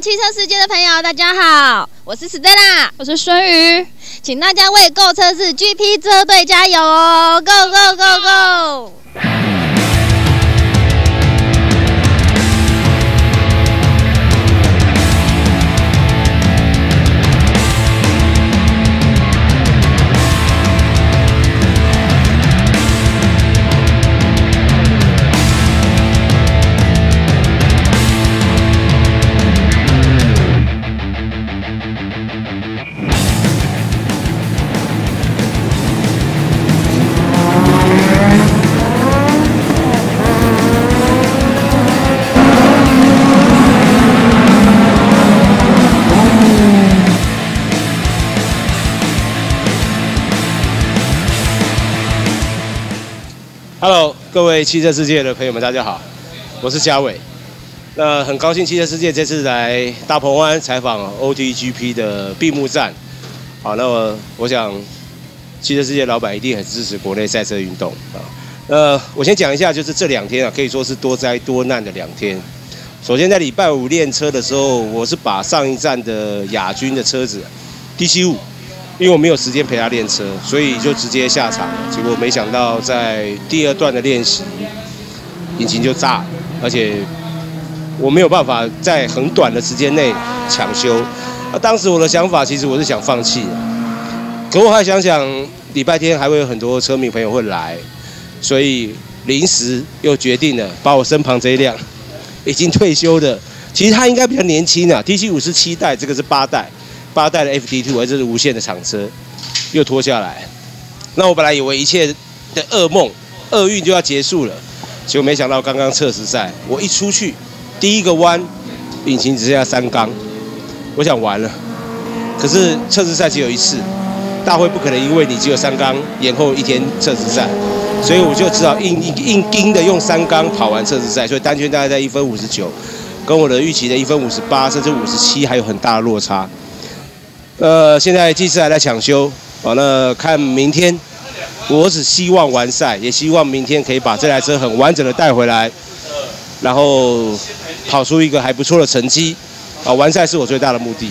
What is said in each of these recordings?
汽车世界的朋友，大家好，我是 Stella， 我是孙瑜， 请大家为购车是 GP 车队加油哦 ！Go Go Go Go！ Hello， 各位汽车世界的朋友们，大家好，我是嘉伟。那很高兴汽车世界这次来大鹏湾采访 OTGP 的闭幕战。好，那我想汽车世界老板一定很支持国内赛车运动啊。我先讲一下，就是这2天啊，可以说是多灾多难的2天。首先在礼拜5练车的时候，我是把上一站的亚军的车子 DC5。因为我没有时间陪他练车，所以就直接下场了。结果没想到在第2段的练习，引擎就炸了，而且我没有办法在很短的时间内抢修。当时我的想法其实我是想放弃的，可我还想想礼拜天还会有很多车迷朋友会来，所以临时又决定了把我身旁这一辆已经退休的，其实他应该比较年轻啊 ，DC5 是7代，这个是8代。8代的 FD2， 而这是无限的厂车，又拖下来。那我本来以为一切的噩梦、厄运就要结束了，结果没想到刚刚测试赛，我一出去，第一个弯，引擎只剩下3缸，我想完了。可是测试赛只有1次，大会不可能因为你只有3缸延后1天测试赛，所以我就只好硬盯的用3缸跑完测试赛，所以单圈大概在1分59，跟我的预期的1分58甚至57还有很大的落差。现在技师还在抢修，好，那看明天，我只希望完赛，也希望明天可以把这台车很完整的带回来，然后跑出一个还不错的成绩，啊，完赛是我最大的目的。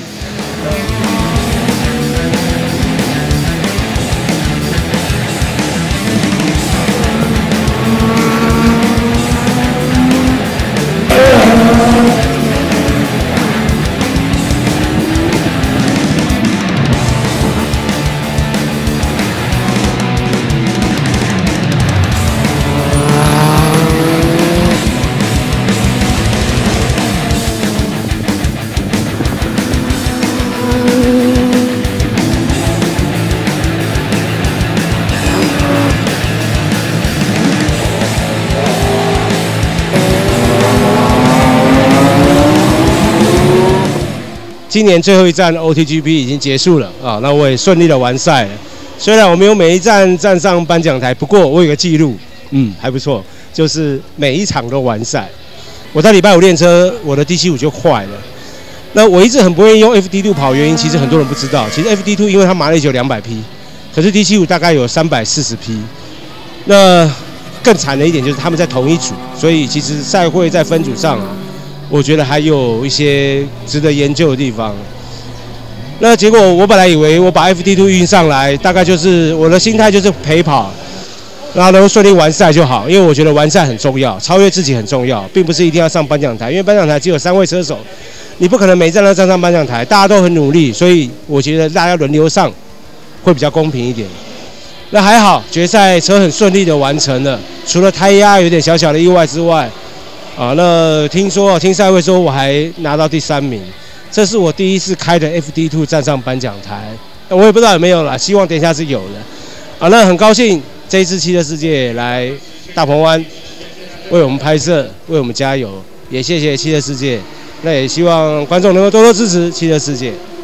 今年最后一站 OTGP 已经结束了啊，那我也顺利的完赛了。虽然我没有每一站站上颁奖台，不过我有个记录，还不错，就是每一场都完赛。我在礼拜5练车，我的 DC5 就坏了。那我一直很不愿意用 FD2 跑，原因其实很多人不知道。其实 FD2 因为它马力只有200匹，可是 DC5 大概有340匹。那更惨的一点就是他们在同一组，所以其实赛会在分组上啊。我觉得还有一些值得研究的地方。那结果我本来以为我把 FD2 运上来，大概就是我的心态就是陪跑，然后能够顺利完赛就好。因为我觉得完赛很重要，超越自己很重要，并不是一定要上颁奖台。因为颁奖台只有3位车手，你不可能每站都站上颁奖台，大家都很努力，所以我觉得大家轮流上会比较公平一点。那还好，决赛车很顺利的完成了，除了胎压有点小小的意外之外。那听赛会说我还拿到第3名，这是我第一次开的 FD2 站上颁奖台，我也不知道有没有啦，希望等一下是有的。那很高兴这一次汽车世界来大鹏湾为我们拍摄，为我们加油，也谢谢汽车世界，那也希望观众能够多多支持汽车世界。